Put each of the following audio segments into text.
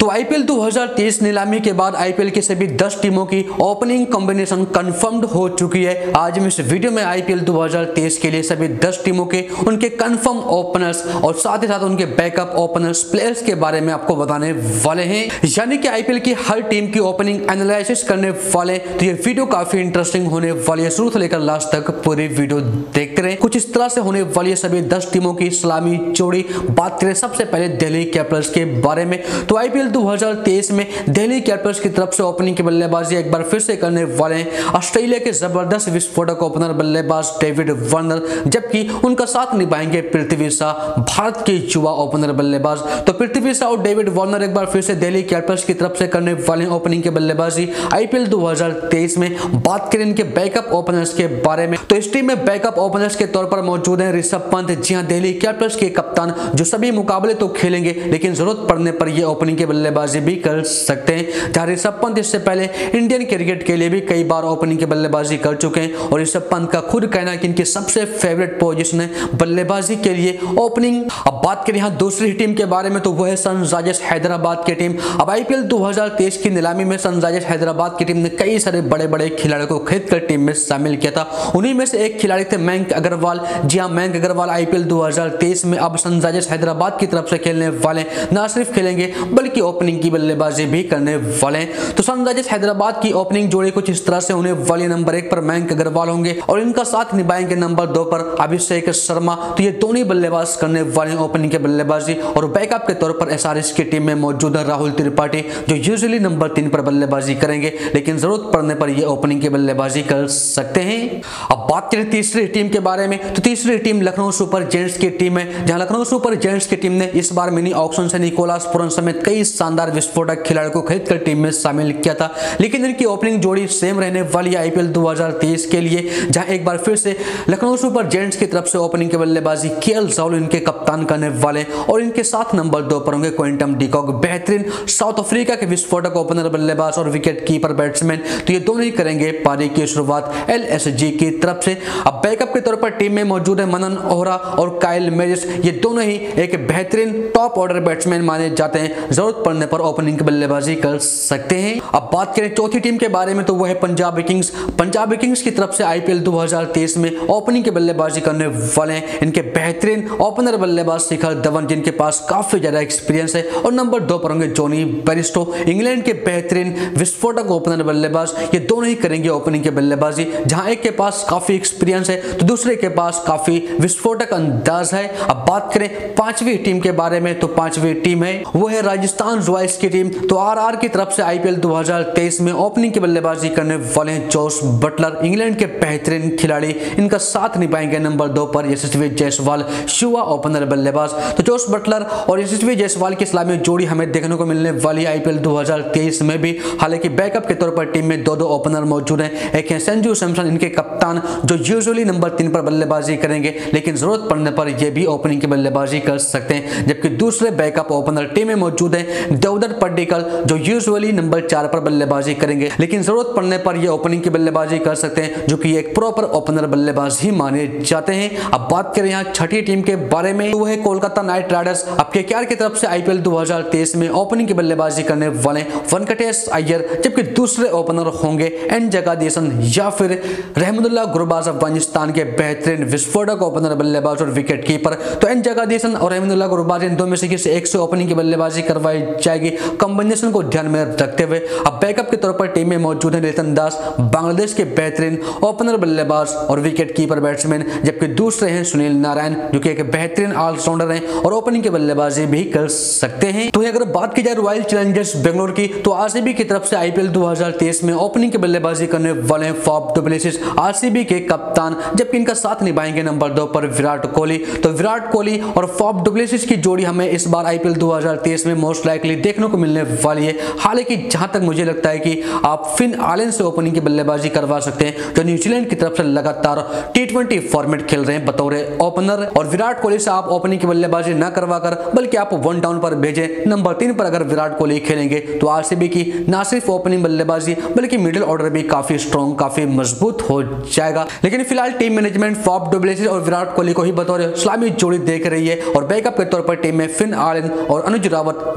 IPL 2023 नीलामी के बाद आईपीएल की सभी 10 टीमों की ओपनिंग कॉम्बिनेशन कंफर्म्ड हो चुकी है। आज हम इस वीडियो में आईपीएल 2023 के लिए सभी 10 टीमों के उनके कंफर्म ओपनर्स और साथ ही साथ उनके बैकअप ओपनर्स प्लेयर्स के बारे में आपको बताने वाले हैं, यानी कि आईपीएल की हर टीम की ओपनिंग एनालिसिस करने वाले। तो ये वीडियो काफी इंटरेस्टिंग होने वाली है, शुरू से लेकर लास्ट तक पूरी वीडियो देखते रहे। कुछ इस तरह से होने वाली है सभी 10 टीमों की सलामी चौड़ी। बात करें सबसे पहले दिल्ली कैपिटल्स के बारे में, तो आईपीएल 2023 में दिल्ली कैपिटल्स की तरफ से ओपनिंग की बल्लेबाजी एक बार फिर से करने वाले हैं ऑस्ट्रेलिया के जबरदस्त विस्फोटक ओपनर बल्लेबाज डेविड वार्नर, जबकि उनका साथ निभाएंगे पृथ्वी शॉ, भारत के युवा ओपनर बल्लेबाज। तो पृथ्वी शॉ और डेविड वार्नर एक बार फिर से दिल्ली कैपिटल्स की तरफ से करने वाले ओपनिंग की बल्लेबाजी आईपीएल 2023 में। बात करें इनके बैकअप ओपनर्स के बारे में, तो इस टीम में बैकअप ओपनर्स के तौर पर मौजूद हैं ऋषभ पंत, जी हां दिल्ली कैपिटल्स के कप्तान, जो सभी मुकाबले तो खेलेंगे लेकिन जरूरत पड़ने पर ये ओपनिंग की बल्लेबाजी भी कर सकते हैं। जहां ऋषभ पंत इससे पहले इंडियन क्रिकेट के लिए भी कई बार ओपनिंग की बल्लेबाजी कर चुके हैं और ऋषभ पंत का खुद कहना है कि इनकी सबसे फेवरेट पोजीशन है बल्लेबाजी के लिए ओपनिंग। अब बात करें यहां दूसरी टीम के बारे में, तो वो है सनराइजर्स हैदराबाद की टीम। अब आईपीएल 2023 की नीलामी में सनराइजर्स हैदराबाद की टीम ने कई सारे बड़े बड़े खिलाड़ियों को खरीदकर टीम में शामिल किया था। उन्हीं में से एक खिलाड़ी थे मयंक अग्रवाल। जी हां, मयंक अग्रवाल आईपीएल 2023 में अब सनराइजर्स हैदराबाद की तरफ से खेलने वाले, ना सिर्फ खेलेंगे बल्कि ओपनिंग की बल्लेबाजी भी करने वाले हैं। तो सनराइजर्स हैदराबाद की ओपनिंग जोड़ी कुछ इस तरह से होने वाली। नंबर 1 पर मयंक अग्रवाल होंगे और इनका साथ निभाएंगे नंबर 2 पर अभिषेक शर्मा। तो ये दोनों बल्लेबाज करने वाले ओपनिंग की बल्लेबाजी। और बैकअप के तौर पर एसआरएच की टीम में मौजूद है राहुल त्रिपाठी, जो यूजुअली नंबर 3 पर बल्लेबाजी करेंगे लेकिन जरूरत पड़ने पर ये ओपनिंग की बल्लेबाजी कर सकते हैं। अब बात करें तीसरी टीम के बारे में, तो तीसरी टीम लखनऊ सुपर जायंट्स की टीम है, जहां लखनऊ सुपर जायंट्स की टीम ने इस बार मिनी ऑक्शन से निकोलस पुरन समेत कई शानदार विस्फोटक खिलाड़ियों को खरीदकर टीम में शामिल किया था। लेकिन इनकी ओपनिंग जोड़ी सेम रहने वाली है आईपीएल 2023 के लिए, जहां एक बार फिर से लखनऊ सुपर जायंट्स की तरफ से ओपनिंग की बल्लेबाजी केएल राहुल इनके कप्तान करने वाले और इनके साथ नंबर 2 पर होंगे क्विंटन डी कॉक, बेहतरीन साउथ अफ्रीका के विस्फोटक ओपनर बल्लेबाज और विकेट कीपर बैट्समैन। तो ये दोनों ही करेंगे पारी की शुरुआत एलएसजी की तरफ से। अब बैकअप के तौर पर टीम में मौजूद है मनन ओहरा और काइल मेरिस। ये दोनों ही एक बेहतरीन टॉप ऑर्डर बैट्समैन माने जाते हैं, जरूरत पड़ने पर ओपनिंग की बल्लेबाजी कर सकते हैं। अब बात करें चौथी टीम के बारे में, तो वो है पंजाब किंग्स। पंजाब किंग्स की तरफ से आईपीएल 2023 में ओपनिंग की बल्लेबाजी करने वाले हैं इनके बेहतरीन ओपनर बल्लेबाज शिखर धवन, जिनके पास काफी ज्यादा एक्सपीरियंस है, और नंबर 2 पर होंगे जॉनी बेरिस्टो, इंग्लैंड के बेहतरीन विस्फोटक ओपनर बल्लेबाज। ये दोनों ही करेंगे ओपनिंग की बल्लेबाजी, जहां एक के पास काफी एक्सपीरियंस है तो दूसरे के पास काफी विस्फोटक अंदाज है। अब बात करें पांचवी टीम के बारे में, तो पांचवी टीम है वो है राजस्थान रॉयल्स की टीम। तो आरआर की तरफ से आईपीएल 2023 में ओपनिंग की बल्लेबाजी करने वाले हैं जोश बटलर, इंग्लैंड के बेहतरीन खिलाड़ी। इनका साथ निभाएंगे नंबर 2 पर यशस्वी जायसवाल, युवा ओपनर बल्लेबाज। तो जोश बटलर और यशस्वी जायसवाल की इस्लामी जोड़ी हमें देखने को मिलने वाली आईपीएल 2023 में भी। हालांकि बैकअप के तौर पर टीम में 2 ओपनर मौजूद हैं, एक है संजू सैमसन, इनके कप्तान, जो यूजुअली नंबर 3 पर बल्लेबाजी करेंगे लेकिन जरूरत पड़ने पर यह भी ओपनिंग की बल्लेबाजी कर सकते हैं। जबकि दूसरे बैकअप ओपनर टीम में मौजूद है देवदत्त पड्डीकल, जो यूजुअली नंबर 4 पर बल्लेबाजी करेंगे लेकिन जरूरत पड़ने पर यह ओपनिंग की बल्लेबाजी कर सकते हैं, जो कि एक प्रॉपर ओपनर बल्लेबाज ही माने जाते हैं। अब बात करें यहाँ छठी टीम के बारे में, तो वो है कोलकाता नाइट राइडर्स। अब केकेआर की तरफ से आईपीएल 2023 में ओपनिंग की बल्लेबाजी करने वाले वेंकटेश अय्यर, जबकि दूसरे ओपनर होंगे एन जगादीशन या फिर रहमतुल्लाह गुरबाज, अफगानिस्तान के बेहतरीन विस्फोटक ओपनर बल्लेबाज और विकेट कीपर। तो एन जगादीशन और रहमतुल्लाह गुरबाज, इन दो में से किसी एक से ओपनिंग की बल्लेबाजी करवाई जाएगी कॉम्बिनेशन को ध्यान में रखते हुए। अब बैकअप के तौर पर टीम में मौजूद है नितिन दास, बांग्लादेश के बेहतरीन ओपनर बल्लेबाज और विकेट कीपर बैट्समैन, जबकि दूसरे हैं सुनील नारायण, जो कि एक बेहतरीन ऑलराउंडर हैं और ओपनिंग की बल्लेबाजी भी कर सकते हैं। तो अगर बात की जाए रॉयल चैलेंजर्स बेंगलोर की, तो आरसीबी की तरफ से आईपीएल 2023 में ओपनिंग की बल्लेबाजी करने वाले हैं फॉफ डु प्लेसिस, आरसीबी के कप्तान, जबकि इनका साथ निभाएंगे नंबर 2 पर विराट कोहली। तो विराट कोहली और फॉफ डु प्लेसिस की जोड़ी हमें इस बार आईपीएल 2023 में मोस्ट लाइकली देखने को मिलने वाली है। हालांकि जहां तक मुझे लगता है कि आप फिन आलन से ओपनिंग की बल्लेबाजी करवा सकते हैं, जो न्यूजीलैंड की तरफ से लगातार टी20 फॉर्मेट खेल रहे हैं बतौर ओपनर, और विराट कोहली से आप ओपनिंग की बल्लेबाजी न करवाकर बल्कि आप 1 डाउन पर भेजें। नंबर 3 पर अगर विराट कोहली खेलेंगे तो आरसीबी की ना सिर्फ ओपनिंग बल्लेबाजी बल्कि मिडिल ऑर्डर भी काफी स्ट्रॉन्ग, काफी मजबूत हो जाएगा। लेकिन फिलहाल team management Faf du Plessis और विराट कोहली को ही बतौर इस्लामी जोड़ी देख रही है और बैकअप के तौर पर टीम में फिन आलन और अनुज रावत मौजूद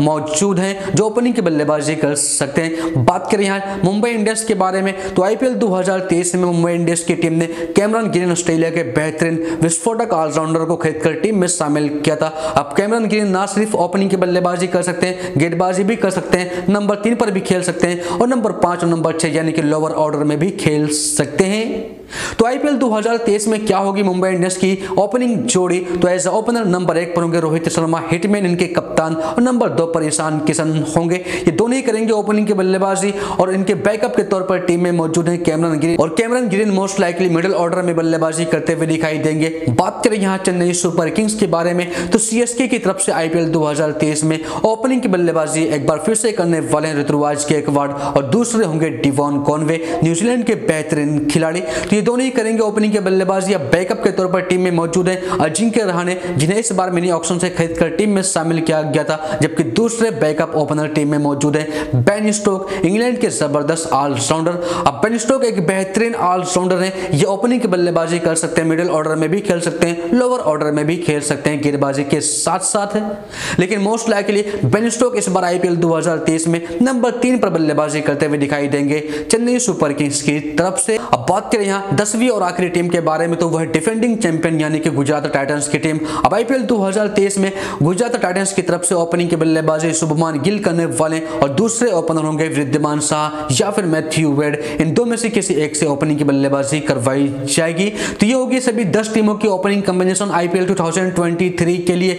मौजूद हैं जो ओपनिंग की बल्लेबाजी कर सकते हैं। बात करें यहाँ मुंबई इंडियंस के बारे में तो आईपीएल 2023 में मुंबई इंडियंस की टीम ने कैमरन ग्रीन ऑस्ट्रेलिया के बेहतरीन विस्फोटक ऑलराउंडर को खरीदकर टीम में शामिल किया था। अब कैमरन ग्रीन ना सिर्फ ओपनिंग की बल्लेबाजी कर सकते हैं, गेंदबाजी भी कर सकते हैं, नंबर 3 पर भी खेल सकते हैं और नंबर 5 और नंबर 6 यानी कि लोअर ऑर्डर में भी खेल सकते हैं। तो आईपीएल 2023 में क्या होगी मुंबई इंडियंस की ओपनिंग जोड़ी? तो एज ओपनर नंबर 1 पर होंगे रोहित शर्मा, हिटमैन इनके कप्तान, और नंबर 2 पर ईशान किशन होंगे। ये दोनों ही करेंगे ओपनिंग की बल्लेबाजी और इनके बैकअप के तौर पर टीम में मौजूद है कैमरन ग्रीन, और Cameron Green most likely middle order में बल्लेबाजी करते हुए दिखाई देंगे। बात करें यहाँ चेन्नई सुपर किंग्स के बारे में तो सीएसके की तरफ से आईपीएल 2023 में ओपनिंग की बल्लेबाजी एक बार फिर से करने वाले हैं ऋतुराज गायकवाड़ और दूसरे होंगे डिवॉन कॉनवे, न्यूजीलैंड के बेहतरीन खिलाड़ी। तो ये दोनों ही करेंगे ओपनिंग की बल्लेबाजी। अब बैकअप के तौर पर टीम में मौजूद है अजिंक्य रहाणे, जिन्हें इस बार मिनी ऑक्शन से खरीदकर टीम में शामिल किया गया था, जबकि दूसरे बैकअप ओपनर टीम में मौजूद है बेन स्टोक, इंग्लैंड के जबरदस्त ऑलराउंडर। अब बेन स्टोक एक बेहतरीन ऑलराउंडर है, ये ओपनिंग की बल्लेबाजी कर सकते हैं, मिडिल ऑर्डर में भी खेल सकते हैं, लोअर ऑर्डर में भी खेल सकते हैं, गेंदबाजी के साथ साथ है। लेकिन मोस्ट लाइकली बेन स्टोक इस बार आईपीएल 2023 में नंबर 3 पर बल्लेबाजी करते हुए दिखाई देंगे चेन्नई सुपर किंग्स की तरफ से। अब बात करें यहाँ 10वीं और आखिरी टीम के बारे में तो वह डिफेंडिंग चैंपियन यानी कि गुजरात टाइटंस की टीम। अब आईपीएल 2023 में गुजरात टाइटंस की तरफ से ओपनिंग की बल्लेबाजी शुभमान गिल करने वाले और दूसरे ओपनर होंगे वृद्धिमान शाह या फिर मैथ्यू वेड। इन दो में से किसी एक से ओपनिंग की बल्लेबाजी करवाई जाएगी। तो ये होगी सभी 10 टीमों की ओपनिंग कॉम्बिनेशन आईपीएल 2023 के लिए।